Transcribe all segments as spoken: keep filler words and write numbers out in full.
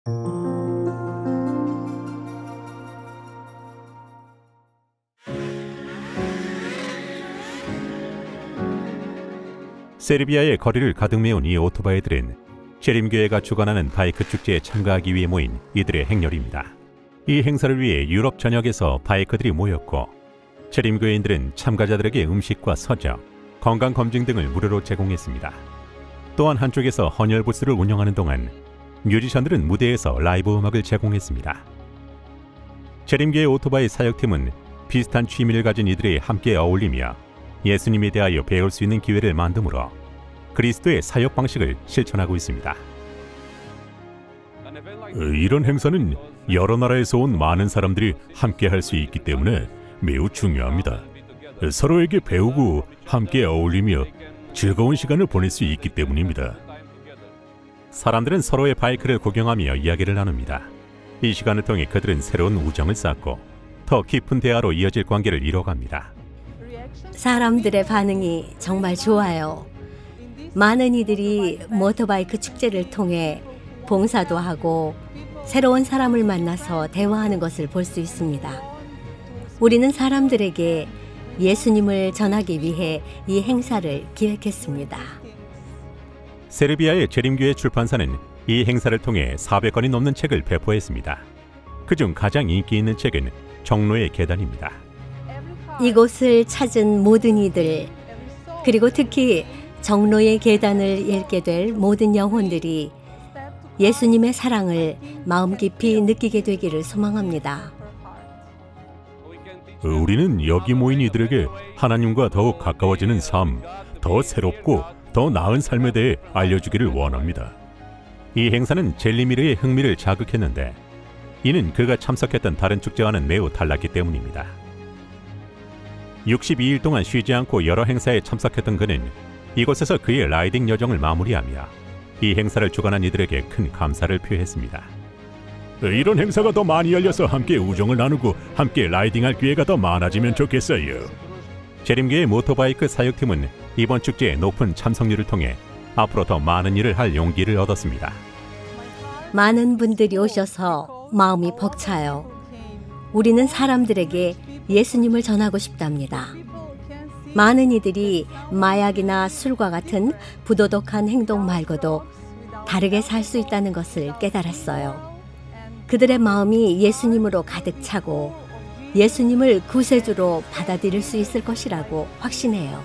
세르비아의 거리를 가득 메운 이 오토바이들은 재림교회가 주관하는 바이크 축제에 참가하기 위해 모인 이들의 행렬입니다. 이 행사를 위해 유럽 전역에서 바이크들이 모였고, 재림교회인들은 참가자들에게 음식과 서적, 건강검진 등을 무료로 제공했습니다. 또한 한쪽에서 헌혈 부스를 운영하는 동안 뮤지션들은 무대에서 라이브 음악을 제공했습니다. 재림교회 오토바이 사역팀은 비슷한 취미를 가진 이들이 함께 어울리며 예수님에 대하여 배울 수 있는 기회를 만듦으로 그리스도의 사역 방식을 실천하고 있습니다. 이런 행사는 여러 나라에서 온 많은 사람들이 함께 할 수 있기 때문에 매우 중요합니다. 서로에게 배우고 함께 어울리며 즐거운 시간을 보낼 수 있기 때문입니다. 사람들은 서로의 바이크를 구경하며 이야기를 나눕니다. 이 시간을 통해 그들은 새로운 우정을 쌓고 더 깊은 대화로 이어질 관계를 이뤄갑니다. 사람들의 반응이 정말 좋아요. 많은 이들이 모터바이크 축제를 통해 봉사도 하고 새로운 사람을 만나서 대화하는 것을 볼 수 있습니다. 우리는 사람들에게 예수님을 전하기 위해 이 행사를 기획했습니다. 세르비아의 재림교회 출판사는 이 행사를 통해 사백 권이 넘는 책을 배포했습니다. 그중 가장 인기 있는 책은 정로의 계단입니다. 이곳을 찾은 모든 이들, 그리고 특히 정로의 계단을 읽게 될 모든 영혼들이 예수님의 사랑을 마음 깊이 느끼게 되기를 소망합니다. 우리는 여기 모인 이들에게 하나님과 더욱 가까워지는 삶, 더 새롭고 더 나은 삶에 대해 알려주기를 원합니다. 이 행사는 젤리미르의 흥미를 자극했는데, 이는 그가 참석했던 다른 축제와는 매우 달랐기 때문입니다. 육십이 일 동안 쉬지 않고 여러 행사에 참석했던 그는 이곳에서 그의 라이딩 여정을 마무리하며 이 행사를 주관한 이들에게 큰 감사를 표했습니다. 이런 행사가 더 많이 열려서 함께 우정을 나누고 함께 라이딩할 기회가 더 많아지면 좋겠어요. 재림교회 모터바이크 사역팀은 이번 축제의 높은 참석률을 통해 앞으로 더 많은 일을 할 용기를 얻었습니다. 많은 분들이 오셔서 마음이 벅차요. 우리는 사람들에게 예수님을 전하고 싶답니다. 많은 이들이 마약이나 술과 같은 부도덕한 행동 말고도 다르게 살 수 있다는 것을 깨달았어요. 그들의 마음이 예수님으로 가득 차고 예수님을 구세주로 받아들일 수 있을 것이라고 확신해요.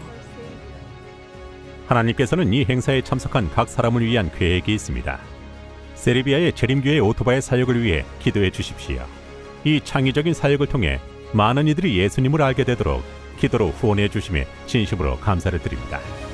하나님께서는 이 행사에 참석한 각 사람을 위한 계획이 있습니다. 세르비아의 재림교회 오토바이 사역을 위해 기도해 주십시오. 이 창의적인 사역을 통해 많은 이들이 예수님을 알게 되도록 기도로 후원해 주심에 진심으로 감사를 드립니다.